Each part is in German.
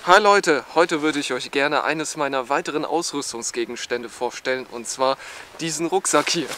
Hi Leute, heute würde ich euch gerne eines meiner weiteren Ausrüstungsgegenstände vorstellen, und zwar diesen Rucksack hier.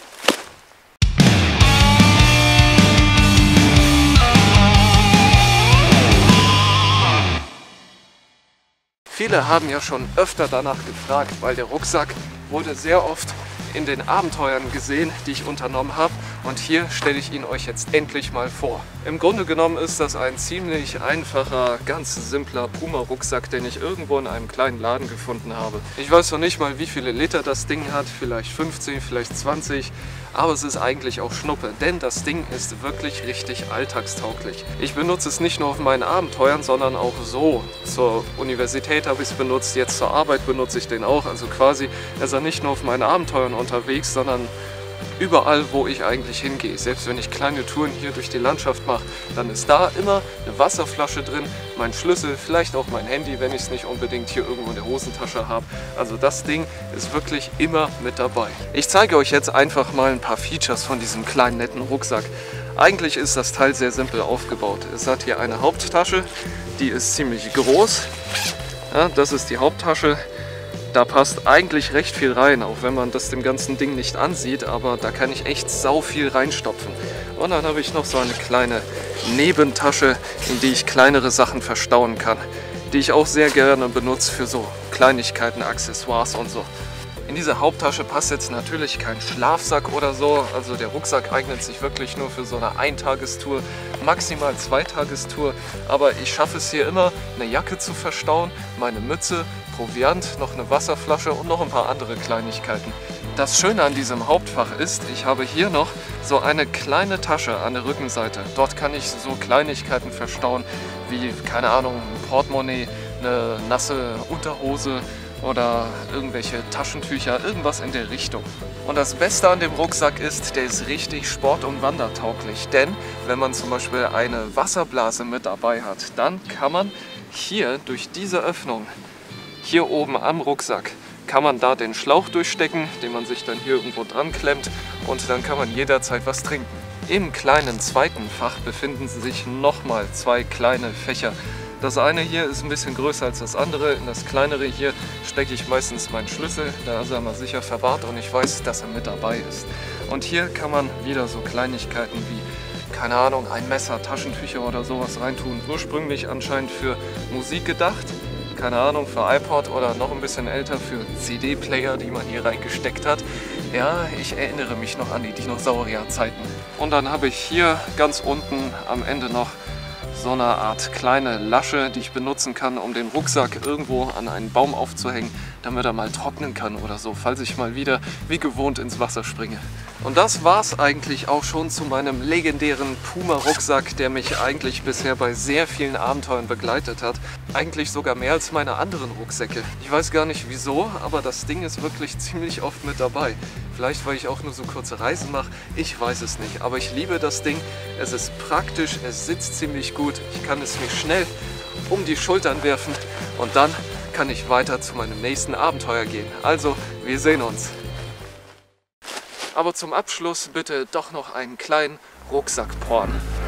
Viele haben ja schon öfter danach gefragt, weil der Rucksack wurde sehr oft in den Abenteuern gesehen, die ich unternommen habe, und hier stelle ich ihn euch jetzt endlich mal vor. Im Grunde genommen ist das ein ziemlich einfacher, ganz simpler Puma-Rucksack, den ich irgendwo in einem kleinen Laden gefunden habe. Ich weiß noch nicht mal, wie viele Liter das Ding hat, vielleicht 15, vielleicht 20, aber es ist eigentlich auch Schnuppe, denn das Ding ist wirklich richtig alltagstauglich. Ich benutze es nicht nur auf meinen Abenteuern, sondern auch so. Zur Universität habe ich es benutzt, jetzt zur Arbeit benutze ich den auch, also quasi ist er nicht nur auf meinen Abenteuern unterwegs, sondern überall, wo ich eigentlich hingehe. Selbst wenn ich kleine Touren hier durch die Landschaft mache, dann ist da immer eine Wasserflasche drin, mein Schlüssel, vielleicht auch mein Handy, wenn ich es nicht unbedingt hier irgendwo in der Hosentasche habe. Also das Ding ist wirklich immer mit dabei. Ich zeige euch jetzt einfach mal ein paar Features von diesem kleinen netten Rucksack. Eigentlich ist das Teil sehr simpel aufgebaut. Es hat hier eine Haupttasche, die ist ziemlich groß. Ja, das ist die Haupttasche. Da passt eigentlich recht viel rein, auch wenn man das dem ganzen Ding nicht ansieht, aber da kann ich echt sau viel reinstopfen. Und dann habe ich noch so eine kleine Nebentasche, in die ich kleinere Sachen verstauen kann, die ich auch sehr gerne benutze für so Kleinigkeiten, Accessoires und so. In diese Haupttasche passt jetzt natürlich kein Schlafsack oder so, also der Rucksack eignet sich wirklich nur für so eine Eintagestour, maximal Zweitagestour, aber ich schaffe es hier immer, eine Jacke zu verstauen, meine Mütze, Proviant, noch eine Wasserflasche und noch ein paar andere Kleinigkeiten. Das Schöne an diesem Hauptfach ist, ich habe hier noch so eine kleine Tasche an der Rückenseite. Dort kann ich so Kleinigkeiten verstauen, wie, keine Ahnung, ein Portemonnaie, eine nasse Unterhose oder irgendwelche Taschentücher, irgendwas in der Richtung. Und das Beste an dem Rucksack ist, der ist richtig sport- und wandertauglich. Denn wenn man zum Beispiel eine Wasserblase mit dabei hat, dann kann man hier durch diese Öffnung, hier oben am Rucksack, kann man da den Schlauch durchstecken, den man sich dann hier irgendwo dran klemmt, und dann kann man jederzeit was trinken. Im kleinen zweiten Fach befinden sich nochmal zwei kleine Fächer. Das eine hier ist ein bisschen größer als das andere. In das kleinere hier stecke ich meistens meinen Schlüssel, da ist er mal sicher verwahrt und ich weiß, dass er mit dabei ist. Und hier kann man wieder so Kleinigkeiten wie, keine Ahnung, ein Messer, Taschentücher oder sowas reintun. Ursprünglich anscheinend für Musik gedacht, keine Ahnung, für iPod oder noch ein bisschen älter für CD-Player, die man hier reingesteckt hat. Ja, ich erinnere mich noch an die Dinosaurier-Zeiten. Und dann habe ich hier ganz unten am Ende noch so eine Art kleine Lasche, die ich benutzen kann, um den Rucksack irgendwo an einen Baum aufzuhängen, damit er mal trocknen kann oder so, falls ich mal wieder wie gewohnt ins Wasser springe. Und das war's eigentlich auch schon zu meinem legendären Puma-Rucksack, der mich eigentlich bisher bei sehr vielen Abenteuern begleitet hat. Eigentlich sogar mehr als meine anderen Rucksäcke. Ich weiß gar nicht wieso, aber das Ding ist wirklich ziemlich oft mit dabei. Vielleicht, weil ich auch nur so kurze Reisen mache, ich weiß es nicht. Aber ich liebe das Ding, es ist praktisch, es sitzt ziemlich gut, ich kann es mir schnell um die Schultern werfen und dann kann ich weiter zu meinem nächsten Abenteuer gehen. Also, wir sehen uns. Aber zum Abschluss bitte doch noch einen kleinen Rucksackporn.